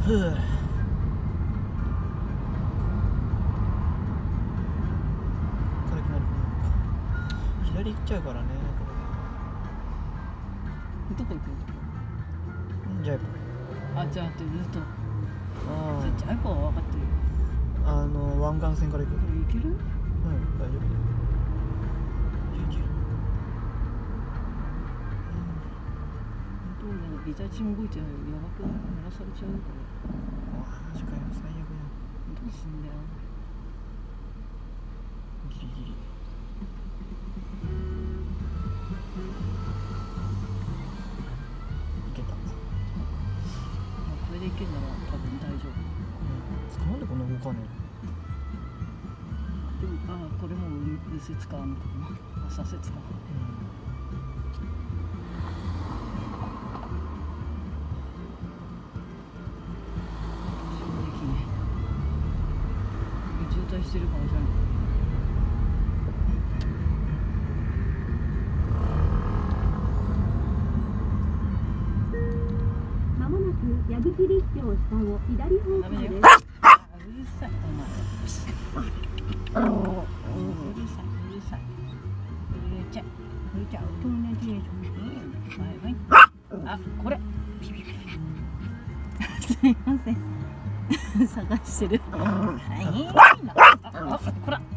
ふう。軽くなる。左行っちゃうからね、こどこ行くの？ れ。ジャイあ、じゃあルート。 パ。 ジャイパは分かってるよ。 湾岸線から行く。 これ行ける？ うん、大丈夫だよ。いける。 ビタチも動いてないよ。やばくない？鳴らされちゃうよこれ。 マジかよ、最悪や。 どうすんだよ。 ギリギリ。いけた。 これでいけんなら多分大丈夫。 なんでこんな動かねでもこれも右折かなのかな。左折か。渋滞してるからじゃない。 まもなく矢吹立橋下を左方向です。 うるさいお前。うるさい。あ、これ。すいません。探してる。はい。こら。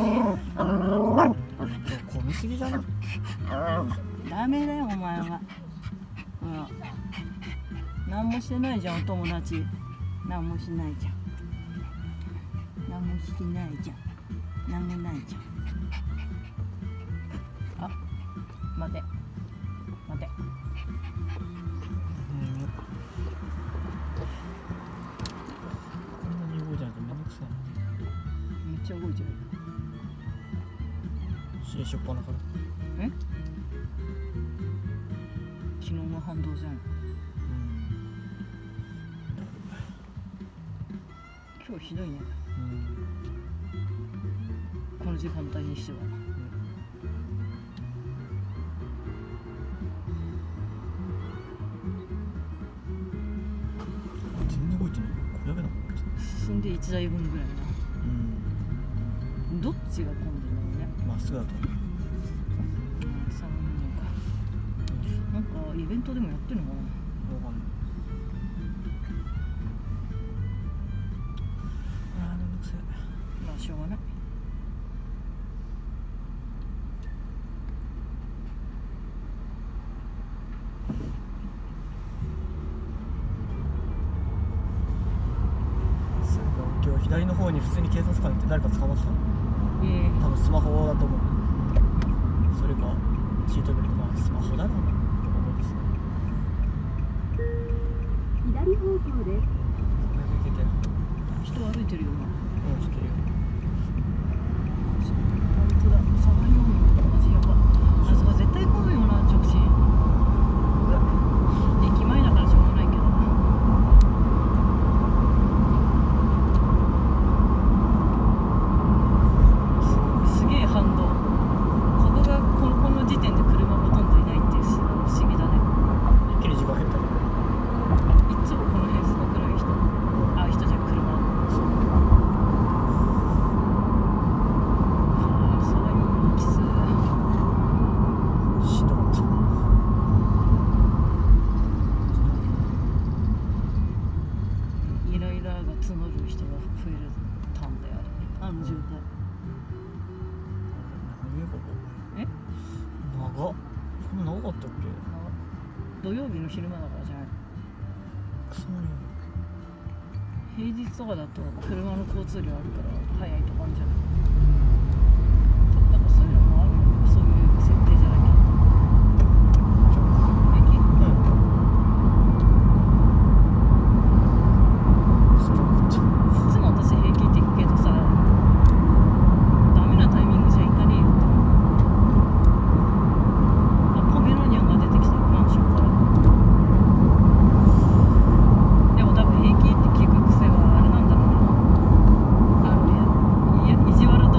混みすぎじゃない？ ダメだよお前は。何もしてないじゃんお友達。何もしないじゃん。何もしてないじゃん。何もないじゃん。あ、待て。 こんなに動いてないとめんどくさいな。 めっちゃ動いてる。 しょっぱなから。 昨日の反動じゃん。今日ひどいね。この時間帯にしては。 全然動いてない。これだけだもん。 進んで1台分ぐらいな。どっちが混んでるのね。 まっすぐだと。 なんかイベントでもやってるのかな。 わかんない。めんどくせえ。 まあしょうがない。 今日左の方に普通に警察官って誰か捕まってたの？多分スマホだと思う。それかシートベルト。まあスマホだろうな。 左方向です。 人歩いてるよな。 知ってるよ。 本当だ。サバイヨンマジやば。あそこ絶対混むよな直進。駅前だからしょうがないけど。すげえ反動。ここがこの時点で車ほとんどいないっていう不思議だね。 一気に時間減ったね。 いつもこの辺すごくない人。人じゃ車。サバイヨンキス。 しんどかった。 イライラが募る人が増えるたんだよあの状態。 長っ。こんな長かったっけ？ 土曜日の昼間だからじゃない。 クソなに。 平日とかだと車の交通量あるから早いとかあるんじゃない。なんかそういうのもあるよ。そういう設定じゃなきゃ。いつも私平気って聞くけどさ、ダメなタイミングじゃいかねえよって。ポメロニアンが出てきたよマンションから。でも多分平気って聞く癖はあれなんだろうな。意地悪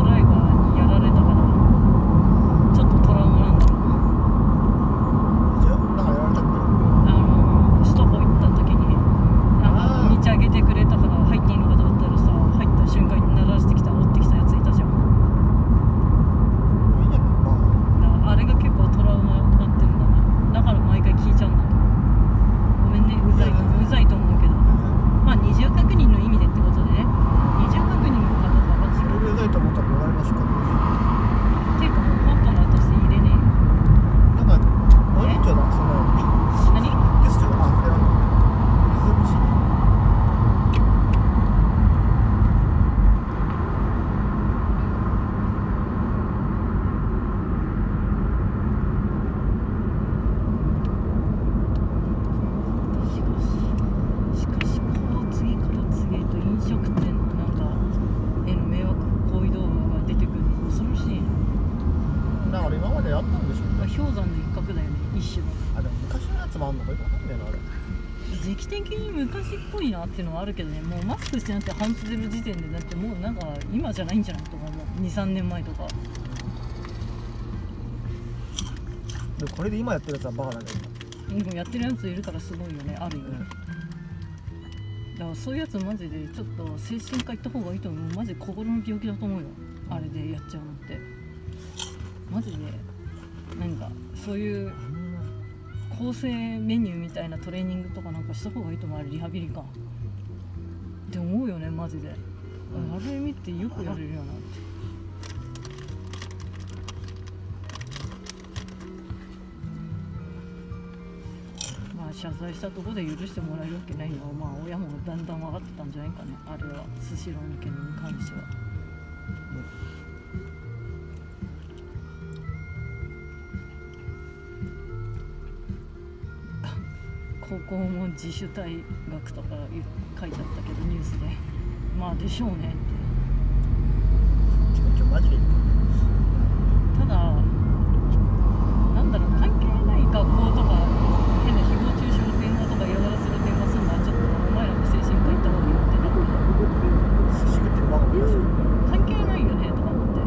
時期的に昔っぽいなっていうのはあるけどね、もうマスクしてなくて半袖の時点でだってもうなんか今じゃないんじゃないとかもう 2,3 年前とか。 でもこれで今やってるやつはバカだけど、 でもやってるやついるからすごいよね、あるよね。だからそういうやつマジでちょっと精神科行った方がいいと思う。マジで心の病気だと思うよ、あれでやっちゃうのって。マジでなんかそういう構成メニューみたいなトレーニングとかなんかした方がいいと思う。あれリハビリかって思うよね、マジで。あれ見てよくやれるよなって。まあ謝罪したところで許してもらえるわけないのは、まあ親もだんだん分かってたんじゃないかね、あれはスシローの件に関しては。高校も自主退学とか書いてあったけどニュースで、まあでしょうねって。 今日マジでただなんだろう、関係ない学校とか変な誹謗中傷の電話とか嫌がらせの電話するのはちょっとお前らも精神科行った方がいいよってなって、 寿司食ってるバカみたいな。 関係ないよねとか思って、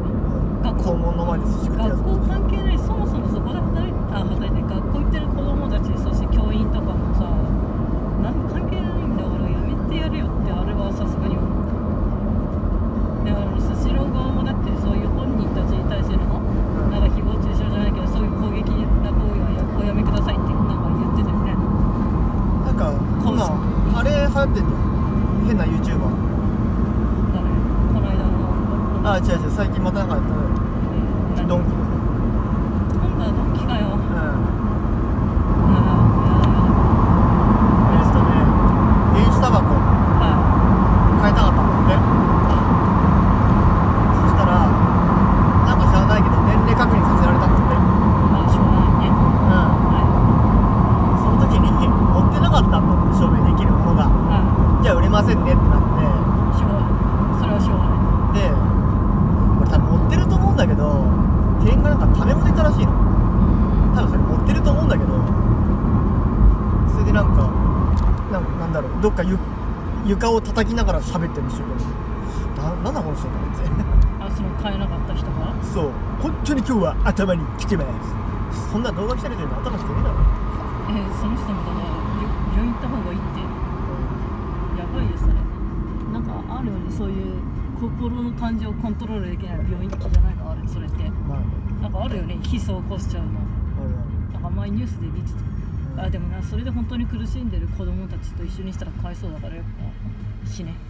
校門の前で寿司食ってるやつ。 学校関係ない。そもそもそこで働いて学校行ってる子供たち、そして教員とかもさ、関係ないんだからやめてやるよって、あれはさすがに思う。だからスシロー側もだってそういう本人たちに対してのなんか誹謗中傷じゃないけど、そういう攻撃な行為はおやめくださいってなんか言ってたよね。 なんかこんなんあれ流行ってんの変な YouTuber。 誰？この間の。 あ、違う違う、最近またなんかやったね。ドンキ。 今度はドンキかよ。 電子タバコ買いたかったもんね。そしたらなんか知らないけど年齢確認させられたんだって。 まあしょうがないね。 その時に持ってなかったんだって、証明できるものが。じゃあ売れませんねってなって。 しょうがない。それはしょうがない。 で、これ多分持ってると思うんだけど、店員がなんかタメ語で言ったらしいの。多分それ持ってると思うんだけど、それでなんだろう、どっか床を叩きながら喋ってるんでしょ。なんだこの人と思って。 あ、その買えなかった人が。 そう、本当に今日は頭に来てます。そんな動画来たりで頭きてねえだろ。 その人もだから病院行った方がいいって。やばいよそれ。なんかあるよね、そういう心の感情をコントロールできない病院行きじゃないのあれ、それって。 まあね、 なんかあるよね、ヒ素を起こしちゃうの。なんか前ニュースで見てた。あ、でもな、それで本当に苦しんでる子供たちと一緒にしたらかわいそうだからやっぱ死ね。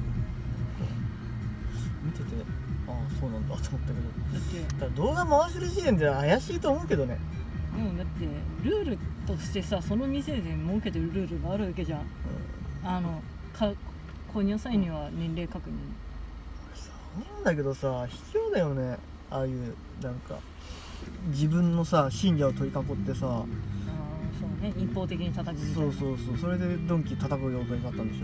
見てて、ああそうなんだと思ったけど、 だって動画回してる時点で怪しいと思うけどね。 でもだってルールとしてさ、その店で設けてるルールがあるわけじゃん。購入際には年齢確認。 そうなんだけどさ、卑怯だよね、ああいうなんか自分のさ信者を取り囲ってさ、 そうね、一方的に叩くみたいな。 そうそれでドンキ叩くようになったんでしょ。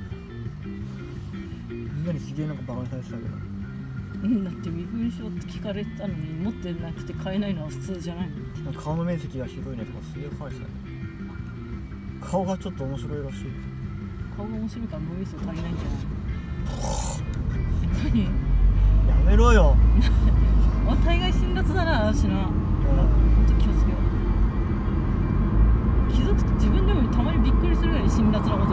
みんなにすげえなんかバカにされてたけど。 だって身分証って聞かれたのに持ってなくて買えないのは普通じゃないの。 顔の面積が広いねとかすげえ書いてたね。顔がちょっと面白いらしい。 顔が面白いから脳みそ足りないんじゃない何？ やめろよ。 大概辛辣だな、私な。ほんと気をつけよう。気づくと自分でもたまにびっくりするぐらい辛辣なこと